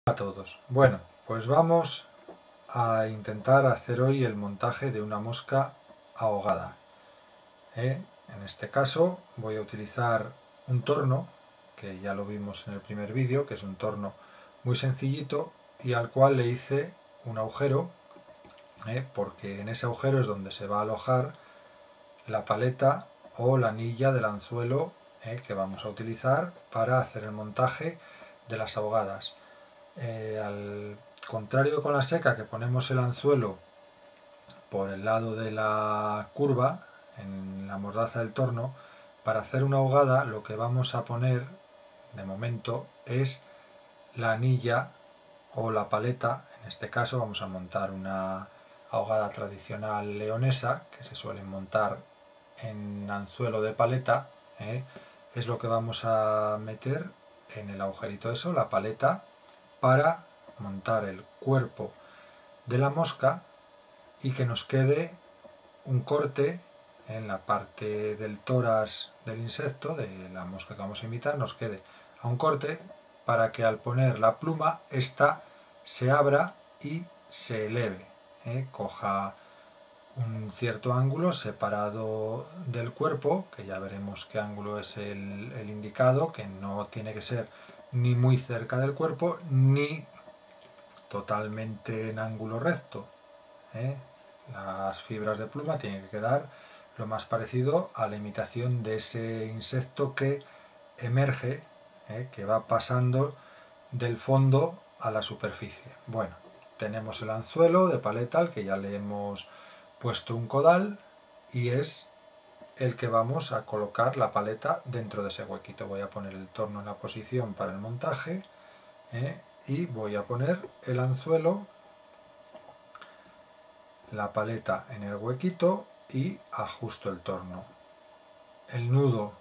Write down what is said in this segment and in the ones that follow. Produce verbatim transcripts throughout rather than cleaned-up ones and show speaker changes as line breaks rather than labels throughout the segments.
A todos. Bueno, pues vamos a intentar hacer hoy el montaje de una mosca ahogada. ¿Eh? En este caso voy a utilizar un torno, que ya lo vimos en el primer vídeo, que es un torno muy sencillito y al cual le hice un agujero, ¿eh? porque en ese agujero es donde se va a alojar la paleta o la anilla del anzuelo, ¿eh? que vamos a utilizar para hacer el montaje de las ahogadas. Eh, al contrario con la seca, que ponemos el anzuelo por el lado de la curva, en la mordaza del torno, para hacer una ahogada lo que vamos a poner de momento es la anilla o la paleta. En este caso vamos a montar una ahogada tradicional leonesa, que se suele montar en anzuelo de paleta, ¿eh? Es lo que vamos a meter en el agujerito eso, la paleta, para montar el cuerpo de la mosca y que nos quede un corte en la parte del tórax del insecto, de la mosca que vamos a imitar, nos quede a un corte para que al poner la pluma esta se abra y se eleve, ¿eh? Coja un cierto ángulo separado del cuerpo, que ya veremos qué ángulo es el, el indicado, que no tiene que ser ni muy cerca del cuerpo ni totalmente en ángulo recto, ¿eh? Las fibras de pluma tienen que quedar lo más parecido a la imitación de ese insecto que emerge, ¿eh? que va pasando del fondo a la superficie. Bueno, tenemos el anzuelo de paleta al que ya le hemos puesto un codal y es el que vamos a colocar la paleta dentro de ese huequito. Voy a poner el torno en la posición para el montaje, ¿eh? y voy a poner el anzuelo, la paleta en el huequito y ajusto el torno. El nudo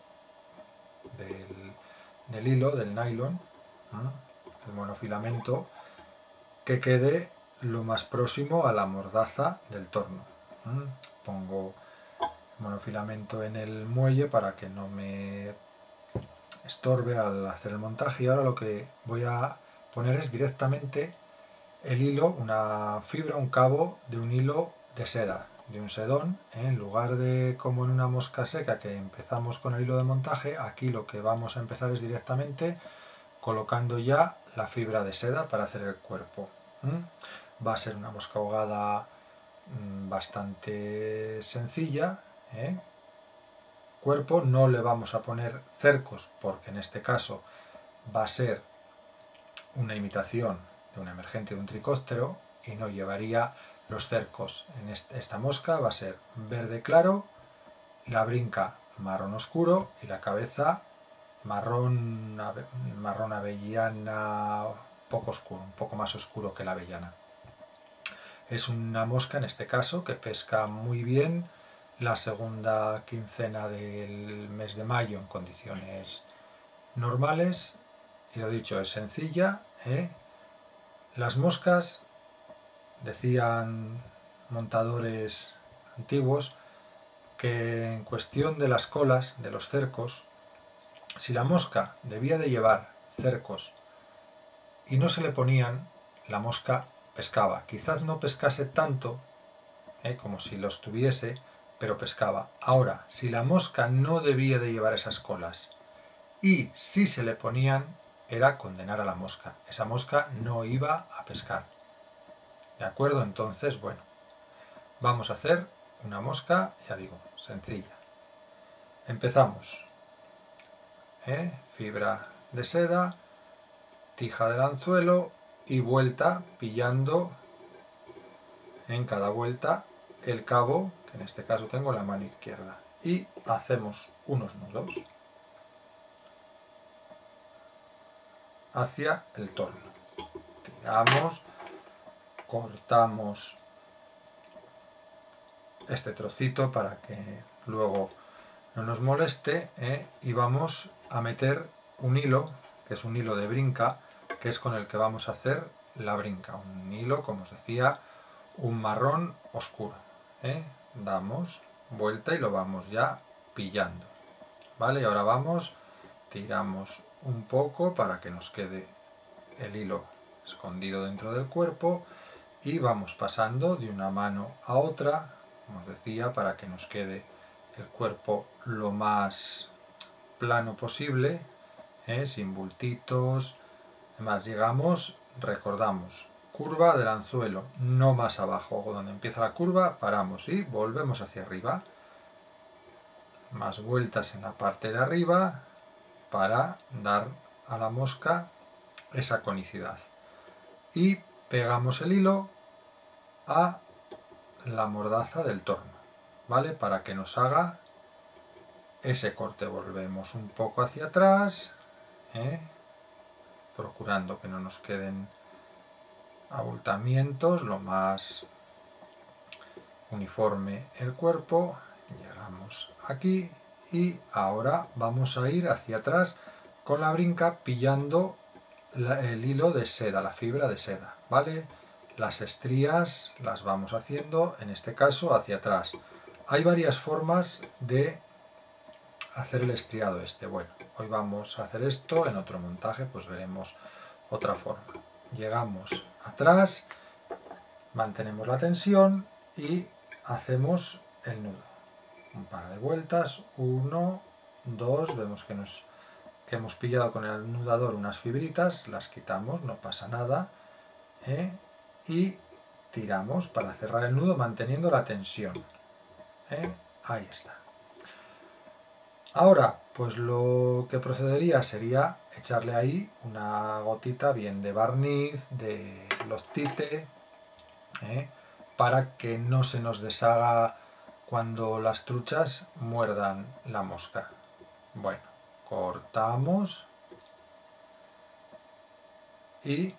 del, del hilo, del nylon, ¿eh? el monofilamento, que quede lo más próximo a la mordaza del torno. ¿eh? Pongo monofilamento en el muelle para que no me estorbe al hacer el montaje, y ahora lo que voy a poner es directamente el hilo, una fibra, un cabo de un hilo de seda, de un sedón, ¿eh? En lugar de como en una mosca seca que empezamos con el hilo de montaje, aquí lo que vamos a empezar es directamente colocando ya la fibra de seda para hacer el cuerpo. ¿Mm? Va a ser una mosca ahogada mmm, bastante sencilla, ¿eh? Cuerpo no le vamos a poner cercos porque en este caso va a ser una imitación de un emergente de un tricóptero y no llevaría los cercos. En esta mosca va a ser verde claro, la brinca marrón oscuro y la cabeza marrón, marrón avellana poco oscuro, un poco más oscuro que la avellana. Es una mosca en este caso que pesca muy bien la segunda quincena del mes de mayo en condiciones normales, y lo dicho, es sencilla, ¿eh? Las moscas, decían montadores antiguos, que en cuestión de las colas de los cercos, si la mosca debía de llevar cercos y no se le ponían, la mosca pescaba. Quizás no pescase tanto ¿eh? como si los tuviese, pero pescaba. Ahora, si la mosca no debía de llevar esas colas y si se le ponían, era condenar a la mosca. Esa mosca no iba a pescar. ¿De acuerdo? Entonces, bueno, vamos a hacer una mosca, ya digo, sencilla. Empezamos. ¿Eh? Fibra de seda, tija del anzuelo y vuelta pillando en cada vuelta el cabo, que en este caso tengo la mano izquierda. Y hacemos unos nudos hacia el torno. Tiramos, cortamos este trocito para que luego no nos moleste, ¿eh? y vamos a meter un hilo, que es un hilo de brinca, que es con el que vamos a hacer la brinca. Un hilo, como os decía, un marrón oscuro. ¿eh? Damos vuelta y lo vamos ya pillando. ¿Vale? Y ahora vamos, tiramos un poco para que nos quede el hilo escondido dentro del cuerpo, y vamos pasando de una mano a otra, como os decía, para que nos quede el cuerpo lo más plano posible, ¿eh? Sin bultitos. Además, llegamos, recordamos, curva del anzuelo, no más abajo. Donde empieza la curva, paramos y volvemos hacia arriba. Más vueltas en la parte de arriba para dar a la mosca esa conicidad. Y pegamos el hilo a la mordaza del torno, ¿vale? Para que nos haga ese corte. Volvemos un poco hacia atrás, ¿eh? Procurando que no nos queden abultamientos, lo más uniforme el cuerpo. Llegamos aquí y ahora vamos a ir hacia atrás con la brinca pillando la, el hilo de seda, la fibra de seda, ¿vale? Las estrías las vamos haciendo, en este caso, hacia atrás. Hay varias formas de hacer el estriado este. Bueno, hoy vamos a hacer esto, en otro montaje pues veremos otra forma. Llegamos atrás, mantenemos la tensión y hacemos el nudo. Un par de vueltas, uno, dos, vemos que, nos, que hemos pillado con el anudador unas fibritas, las quitamos, no pasa nada, ¿eh? Y tiramos para cerrar el nudo manteniendo la tensión, ¿eh? Ahí está. Ahora, pues lo que procedería sería echarle ahí una gotita bien de barniz, de Loctite, ¿eh? Para que no se nos deshaga cuando las truchas muerdan la mosca. Bueno, cortamos y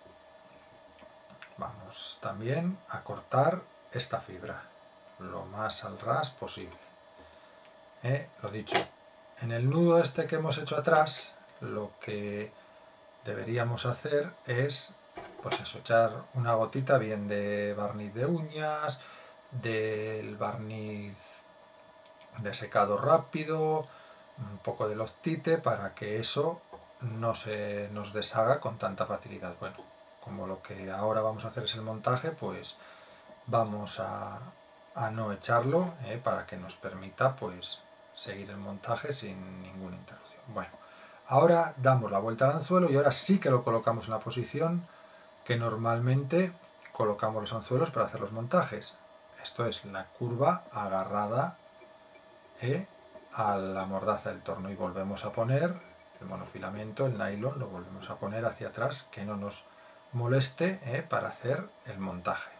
vamos también a cortar esta fibra lo más al ras posible. ¿Eh? Lo dicho, en el nudo este que hemos hecho atrás, lo que deberíamos hacer es, pues eso, echar una gotita bien de barniz de uñas, del barniz de secado rápido, un poco de Loctite para que eso no se nos deshaga con tanta facilidad. Bueno, como lo que ahora vamos a hacer es el montaje, pues vamos a, a no echarlo, ¿eh? Para que nos permita pues seguir el montaje sin ninguna interrupción. Bueno, ahora damos la vuelta al anzuelo y ahora sí que lo colocamos en la posición que normalmente colocamos los anzuelos para hacer los montajes. Esto es la curva agarrada, ¿eh? a la mordaza del torno, y volvemos a poner el monofilamento, el nylon, lo volvemos a poner hacia atrás, que no nos moleste, ¿eh? para hacer el montaje.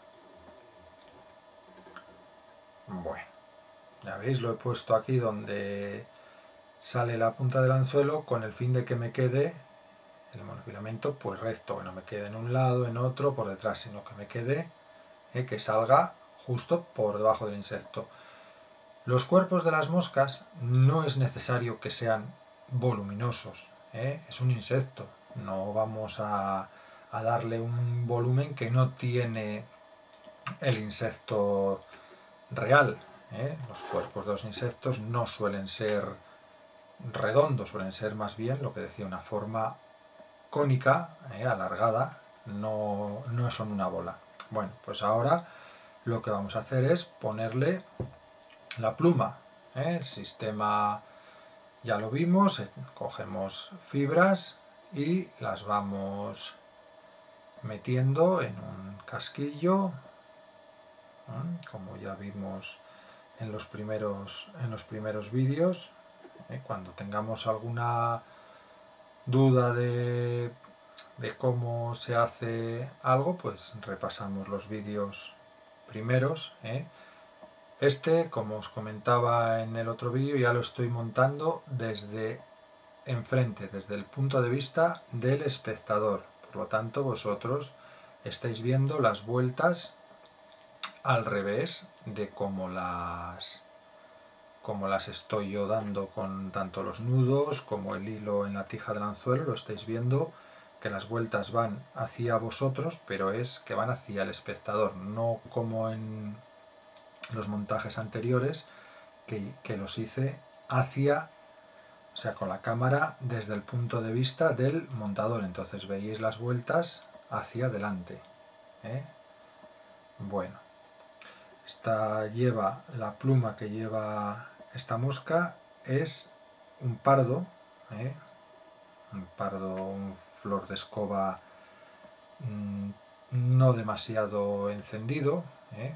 Bueno, ya veis, lo he puesto aquí donde sale la punta del anzuelo con el fin de que me quede el monofilamento pues recto, que no me quede en un lado, en otro, por detrás, sino que me quede, eh, que salga justo por debajo del insecto. Los cuerpos de las moscas no es necesario que sean voluminosos, ¿eh? Es un insecto, no vamos a, a darle un volumen que no tiene el insecto real, ¿eh? Los cuerpos de los insectos no suelen ser redondos, suelen ser más bien, lo que decía, una forma cónica, ¿eh? alargada, no, no son una bola. Bueno, pues ahora lo que vamos a hacer es ponerle la pluma, ¿eh? El sistema ya lo vimos, eh, cogemos fibras y las vamos metiendo en un casquillo, ¿eh? Como ya vimos en los primeros, en los primeros vídeos. ¿eh? Cuando tengamos alguna duda de, de cómo se hace algo, pues repasamos los vídeos primeros, ¿eh? Este, como os comentaba en el otro vídeo, ya lo estoy montando desde enfrente, desde el punto de vista del espectador. Por lo tanto, vosotros estáis viendo las vueltas al revés de cómo las, como las estoy yo dando con tanto los nudos como el hilo en la tija del anzuelo. Lo estáis viendo que las vueltas van hacia vosotros, pero es que van hacia el espectador, no como en los montajes anteriores que, que los hice hacia, o sea, con la cámara desde el punto de vista del montador. Entonces veis las vueltas hacia adelante. ¿eh? Bueno, esta lleva, la pluma que lleva esta mosca es un pardo, ¿eh? un pardo, un flor de escoba mmm, no demasiado encendido, ¿eh?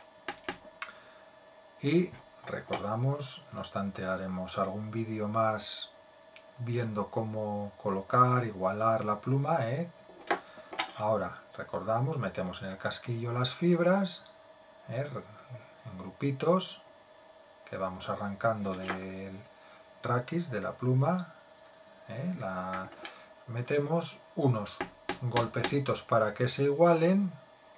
y recordamos, no obstante haremos algún vídeo más viendo cómo colocar, igualar la pluma, ¿eh? Ahora recordamos, metemos en el casquillo las fibras, ¿eh? en grupitos que vamos arrancando del raquis, de la pluma, ¿eh? la metemos unos golpecitos para que se igualen,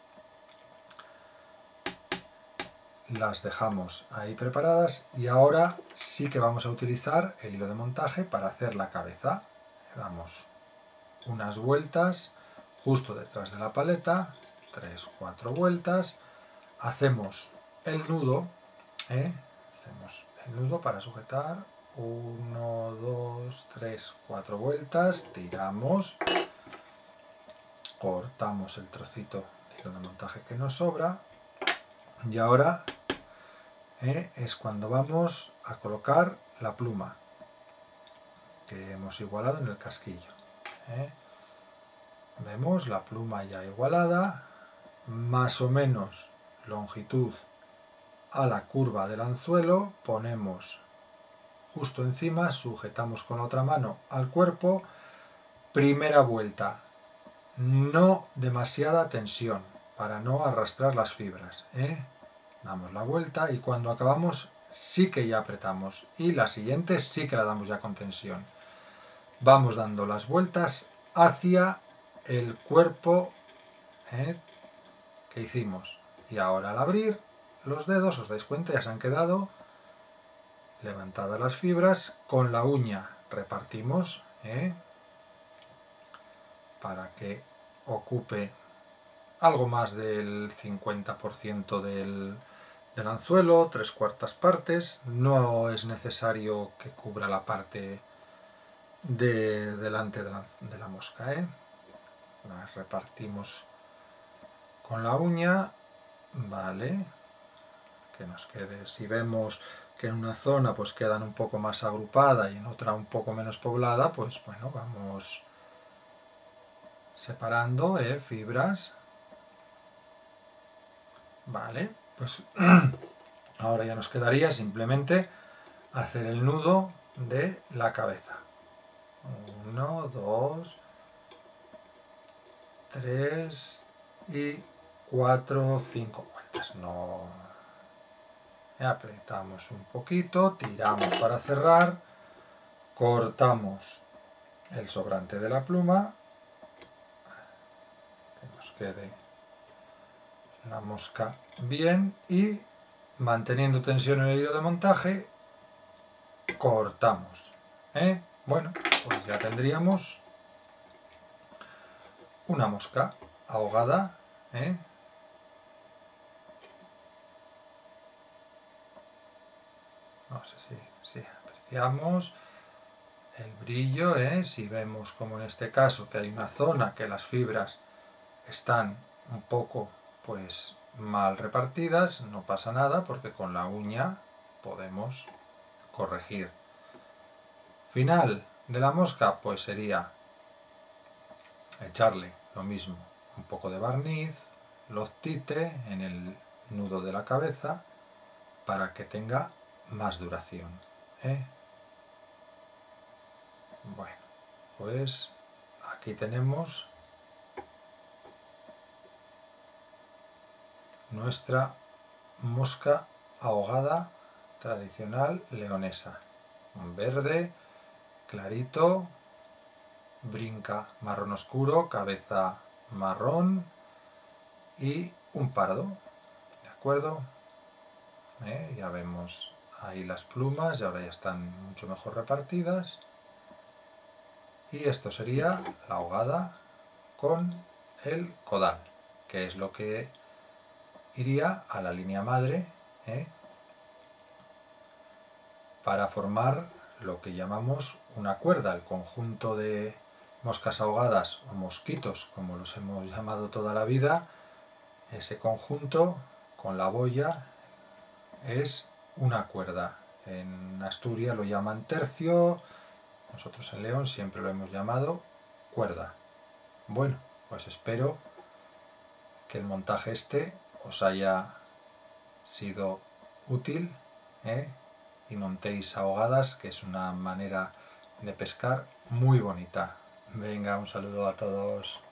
las dejamos ahí preparadas y ahora sí que vamos a utilizar el hilo de montaje para hacer la cabeza. Damos unas vueltas justo detrás de la paleta, tres cuatro vueltas, hacemos el nudo, ¿eh? hacemos el nudo para sujetar, uno, dos, tres, cuatro vueltas, tiramos, cortamos el trocito de hilo de montaje que nos sobra y ahora ¿eh? es cuando vamos a colocar la pluma que hemos igualado en el casquillo. ¿eh? Vemos la pluma ya igualada, más o menos longitud a la curva del anzuelo, ponemos justo encima, sujetamos con la otra mano al cuerpo, primera vuelta, no demasiada tensión para no arrastrar las fibras, ¿eh? damos la vuelta y cuando acabamos sí que ya apretamos y la siguiente sí que la damos ya con tensión. Vamos dando las vueltas hacia el cuerpo ¿eh? que hicimos y ahora al abrir los dedos, os dais cuenta, ya se han quedado levantadas las fibras, con la uña repartimos ¿eh? para que ocupe algo más del cincuenta por ciento del, del anzuelo, tres cuartas partes, no es necesario que cubra la parte de delante de la, de la mosca, ¿eh? las repartimos con la uña, vale, que nos quede, si vemos que en una zona pues quedan un poco más agrupada y en otra un poco menos poblada, pues bueno, vamos separando ¿eh? fibras, vale, pues ahora ya nos quedaría simplemente hacer el nudo de la cabeza, uno, dos, tres y cuatro, cinco vueltas, no apretamos un poquito, tiramos para cerrar, cortamos el sobrante de la pluma, que nos quede la mosca bien y manteniendo tensión en el hilo de montaje, cortamos. ¿eh? Bueno, pues ya tendríamos una mosca ahogada. ¿eh? No sé si, si apreciamos el brillo, ¿eh? si vemos como en este caso que hay una zona que las fibras están un poco pues mal repartidas, no pasa nada porque con la uña podemos corregir. Final de la mosca pues sería echarle lo mismo, un poco de barniz, loctite en el nudo de la cabeza para que tenga más duración. ¿eh? Bueno, pues aquí tenemos nuestra mosca ahogada tradicional leonesa. Un verde clarito, brinca marrón oscuro, cabeza marrón y un pardo. ¿De acuerdo? ¿Eh? Ya vemos ahí las plumas y ahora ya están mucho mejor repartidas. Y esto sería la ahogada con el codal, que es lo que iría a la línea madre ¿eh? para formar lo que llamamos una cuerda, el conjunto de moscas ahogadas o mosquitos, como los hemos llamado toda la vida, ese conjunto con la boya es una cuerda. En Asturias lo llaman tercio, nosotros en León siempre lo hemos llamado cuerda. Bueno, pues espero que el montaje este os haya sido útil, ¿eh? Y montéis ahogadas, que es una manera de pescar muy bonita. Venga, un saludo a todos.